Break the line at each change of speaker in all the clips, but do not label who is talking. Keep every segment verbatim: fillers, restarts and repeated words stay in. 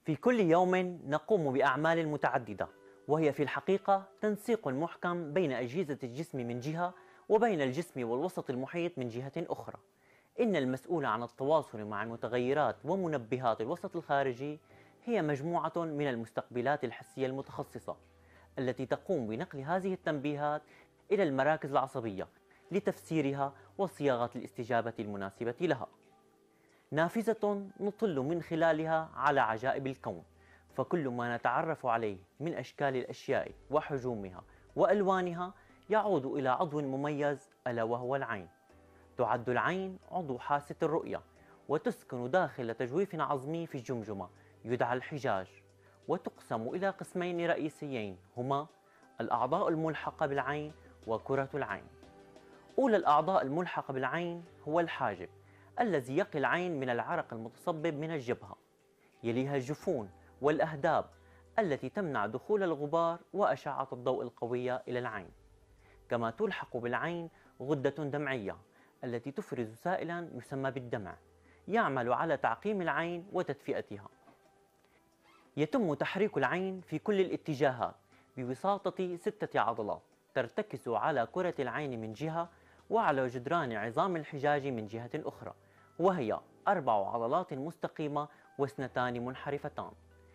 في كل يوم نقوم بأعمال متعددة، وهي في الحقيقة تنسيق محكم بين أجهزة الجسم من جهة وبين الجسم والوسط المحيط من جهة أخرى. إن المسؤول عن التواصل مع المتغيرات ومنبهات الوسط الخارجي هي مجموعة من المستقبلات الحسية المتخصصة التي تقوم بنقل هذه التنبيهات إلى المراكز العصبية لتفسيرها وصياغة الاستجابة المناسبة لها. نافذة نطل من خلالها على عجائب الكون، فكل ما نتعرف عليه من أشكال الأشياء وحجومها وألوانها يعود إلى عضو مميز ألا وهو العين. تعد العين عضو حاسة الرؤية، وتسكن داخل تجويف عظمي في الجمجمة يدعى الحجاج، وتقسم إلى قسمين رئيسيين هما الأعضاء الملحقة بالعين وكرة العين. أولى الأعضاء الملحقة بالعين هو الحاجب الذي يقي العين من العرق المتصبب من الجبهة، يليها الجفون والأهداب التي تمنع دخول الغبار وأشعة الضوء القوية إلى العين. كما تلحق بالعين غدة دمعية التي تفرز سائلا يسمى بالدمع، يعمل على تعقيم العين وتدفئتها. يتم تحريك العين في كل الاتجاهات بواسطة ستة عضلات ترتكز على كرة العين من جهة وعلى جدران عظام الحجاج من جهة أخرى، وهي أربع عضلات مستقيمة واثنتان منحرفتان.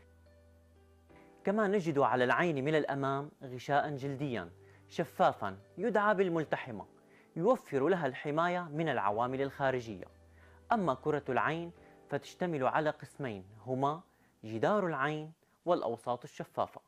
كما نجد على العين من الأمام غشاء جلديا شفافا يدعى بالملتحمة، يوفر لها الحماية من العوامل الخارجية. أما كرة العين فتشتمل على قسمين هما جدار العين والأوساط الشفافة.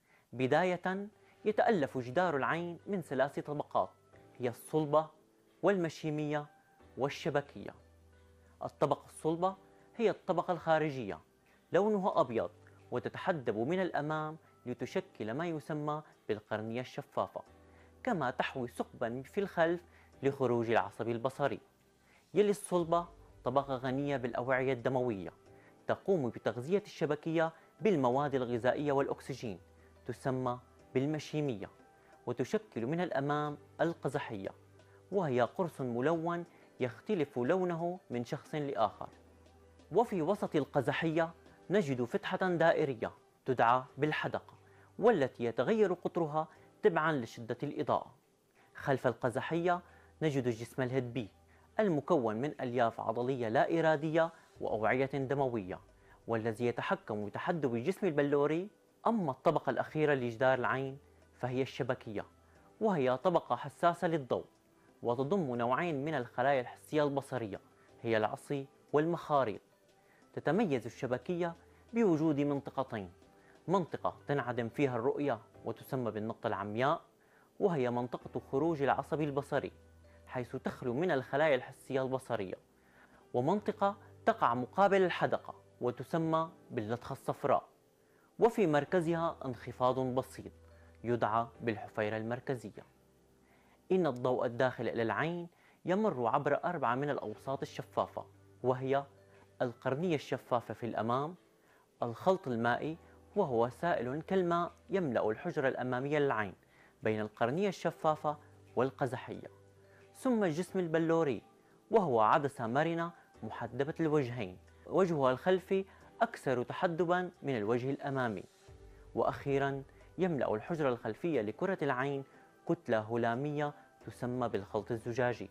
بداية يتألف جدار العين من ثلاث طبقات هي الصلبة والمشيمية والشبكية. الطبقة الصلبة هي الطبقة الخارجية، لونها أبيض وتتحدب من الأمام لتشكل ما يسمى بالقرنية الشفافة، كما تحوي ثقبا في الخلف لخروج العصب البصري. يلي الصلبة طبقة غنية بالأوعية الدموية تقوم بتغذية الشبكية بالمواد الغذائية والأكسجين، تسمى بالمشيمية، وتشكل من الأمام القزحية، وهي قرص ملون يختلف لونه من شخص لآخر. وفي وسط القزحية نجد فتحة دائرية تدعى بالحدقة، والتي يتغير قطرها تبعا لشدة الإضاءة. خلف القزحية نجد الجسم الهدبي المكون من ألياف عضلية لا إرادية وأوعية دموية، والذي يتحكم بتحدب الجسم البلوري. أما الطبقة الأخيرة لجدار العين فهي الشبكية، وهي طبقة حساسة للضوء وتضم نوعين من الخلايا الحسية البصرية هي العصي والمخاريط. تتميز الشبكية بوجود منطقتين: منطقة تنعدم فيها الرؤية وتسمى بالنقطة العمياء، وهي منطقة خروج العصب البصري حيث تخلو من الخلايا الحسية البصرية، ومنطقة تقع مقابل الحدقة وتسمى باللتخة الصفراء، وفي مركزها انخفاض بسيط يدعى بالحفيرة المركزية. إن الضوء الداخل إلى العين يمر عبر أربعة من الأوساط الشفافة، وهي القرنية الشفافة في الأمام، الخلط المائي وهو سائل كالماء يملأ الحجرة الأمامية للعين بين القرنية الشفافة والقزحية، ثم الجسم البلوري وهو عدسة مرنة محدبة الوجهين، وجهها الخلفي أكثر تحدبا من الوجه الأمامي. وأخيرا يملأ الحجرة الخلفية لكرة العين كتلة هلامية تسمى بالخلط الزجاجي.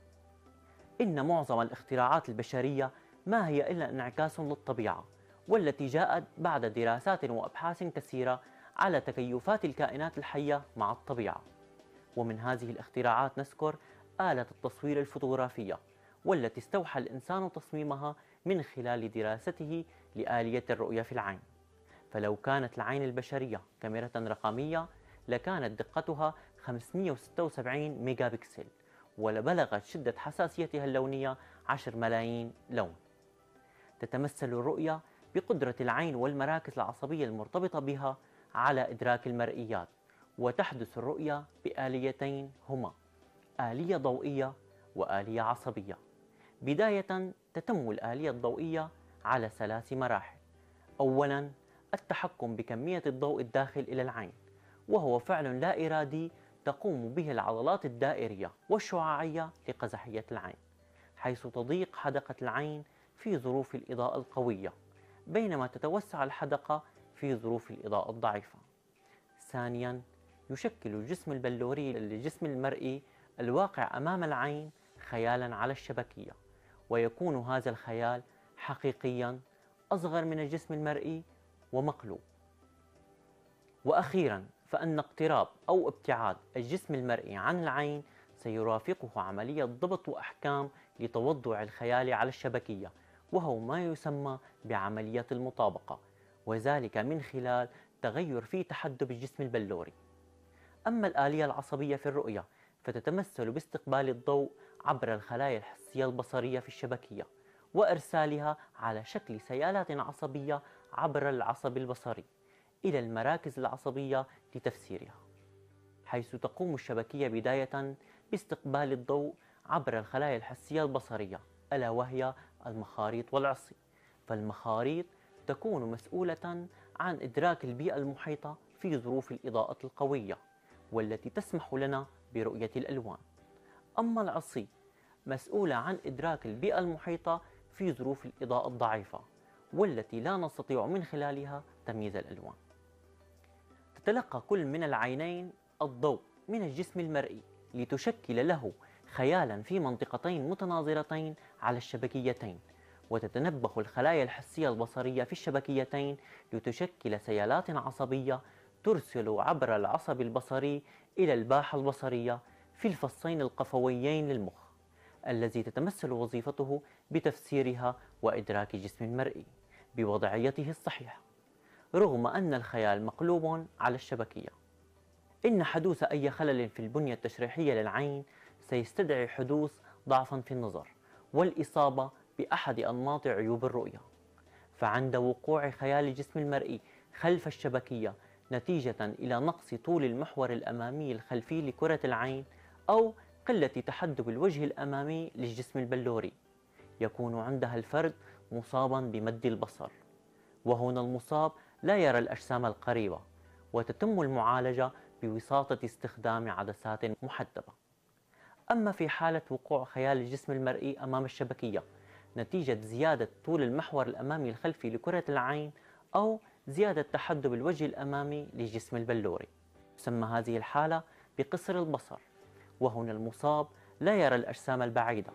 إن معظم الاختراعات البشرية ما هي إلا انعكاس للطبيعة، والتي جاءت بعد دراسات وأبحاث كثيرة على تكيفات الكائنات الحية مع الطبيعة. ومن هذه الاختراعات نذكر آلة التصوير الفوتوغرافية، والتي استوحى الإنسان تصميمها من خلال دراسته لآلية الرؤية في العين. فلو كانت العين البشرية كاميرا رقمية لكانت دقتها خمسمئة وستة وسبعين ميجا بكسل، ولبلغت شدة حساسيتها اللونية عشرة ملايين لون. تتمثل الرؤية بقدرة العين والمراكز العصبية المرتبطة بها على إدراك المرئيات، وتحدث الرؤية بآليتين هما آلية ضوئية وآلية عصبية. بداية تتم الآلية الضوئية على ثلاث مراحل. أولا التحكم بكمية الضوء الداخل إلى العين، وهو فعل لا إرادي تقوم به العضلات الدائرية والشعاعية لقزحية العين، حيث تضيق حدقة العين في ظروف الإضاءة القوية بينما تتوسع الحدقة في ظروف الإضاءة الضعيفة. ثانياً، يشكل الجسم البلوري للجسم المرئي الواقع أمام العين خيالاً على الشبكية، ويكون هذا الخيال حقيقياً أصغر من الجسم المرئي ومقلوب. وأخيراً، فإن اقتراب أو ابتعاد الجسم المرئي عن العين سيرافقه عملية ضبط وأحكام لتوضع الخيال على الشبكية، وهو ما يسمى بعملية المطابقة، وذلك من خلال تغير في تحدب الجسم البلوري. أما الآلية العصبية في الرؤية فتتمثل باستقبال الضوء عبر الخلايا الحسية البصرية في الشبكية، وإرسالها على شكل سيالات عصبية عبر العصب البصري إلى المراكز العصبية لتفسيرها، حيث تقوم الشبكية بداية باستقبال الضوء عبر الخلايا الحسية البصرية، ألا وهي المخاريط والعصي. فالمخاريط تكون مسؤولة عن إدراك البيئة المحيطة في ظروف الإضاءة القوية، والتي تسمح لنا برؤية الألوان. أما العصي مسؤولة عن إدراك البيئة المحيطة في ظروف الإضاءة الضعيفة، والتي لا نستطيع من خلالها تمييز الألوان. تتلقى كل من العينين الضوء من الجسم المرئي لتشكل له خيالا في منطقتين متناظرتين على الشبكيتين، وتتنبه الخلايا الحسية البصرية في الشبكيتين لتشكل سيالات عصبية ترسل عبر العصب البصري إلى الباحة البصرية في الفصين القفويين للمخ، الذي تتمثل وظيفته بتفسيرها وإدراك جسم المرئي بوضعيته الصحيحة، رغم أن الخيال مقلوب على الشبكية. إن حدوث أي خلل في البنية التشريحية للعين سيستدعي حدوث ضعف في النظر والإصابة بأحد أنماط عيوب الرؤية. فعند وقوع خيال الجسم المرئي خلف الشبكية نتيجة إلى نقص طول المحور الأمامي الخلفي لكرة العين أو قلة تحدب الوجه الأمامي للجسم البلوري، يكون عندها الفرد مصابا بمد البصر، وهنا المصاب لا يرى الأجسام القريبة، وتتم المعالجة بواسطة استخدام عدسات محدبة. أما في حالة وقوع خيال الجسم المرئي أمام الشبكية نتيجة زيادة طول المحور الأمامي الخلفي لكرة العين أو زيادة تحدب الوجه الأمامي للجسم البلوري، تسمى هذه الحالة بقصر البصر، وهنا المصاب لا يرى الأجسام البعيدة.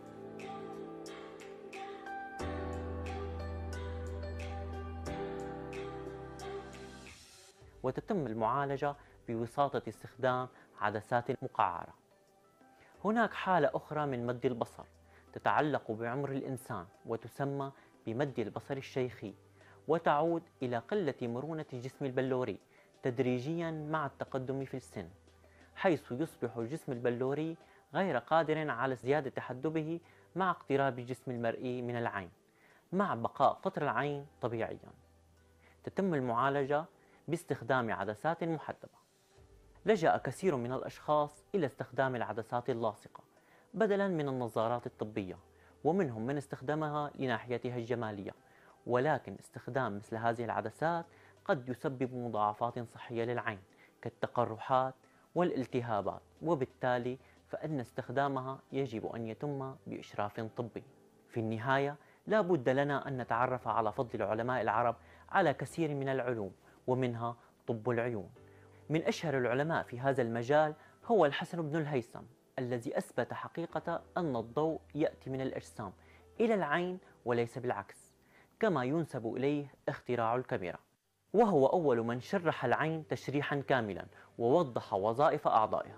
وتتم المعالجة بواسطة استخدام عدسات مقعرة. هناك حالة أخرى من مد البصر تتعلق بعمر الإنسان وتسمى بمد البصر الشيخي، وتعود إلى قلة مرونة الجسم البلوري تدريجيا مع التقدم في السن، حيث يصبح الجسم البلوري غير قادر على زيادة تحدبه مع اقتراب الجسم المرئي من العين، مع بقاء قطر العين طبيعيا. تتم المعالجة باستخدام عدسات محدبة. لجأ كثير من الأشخاص إلى استخدام العدسات اللاصقة بدلاً من النظارات الطبية، ومنهم من استخدمها لناحيتها الجمالية، ولكن استخدام مثل هذه العدسات قد يسبب مضاعفات صحية للعين كالتقرحات والالتهابات، وبالتالي فإن استخدامها يجب أن يتم بإشراف طبي. في النهاية لا بد لنا أن نتعرف على فضل العلماء العرب على كثير من العلوم، ومنها طب العيون. من أشهر العلماء في هذا المجال هو الحسن بن الهيثم، الذي أثبت حقيقة أن الضوء يأتي من الأجسام إلى العين وليس بالعكس، كما ينسب إليه اختراع الكاميرا، وهو أول من شرح العين تشريحا كاملا ووضح وظائف أعضائها.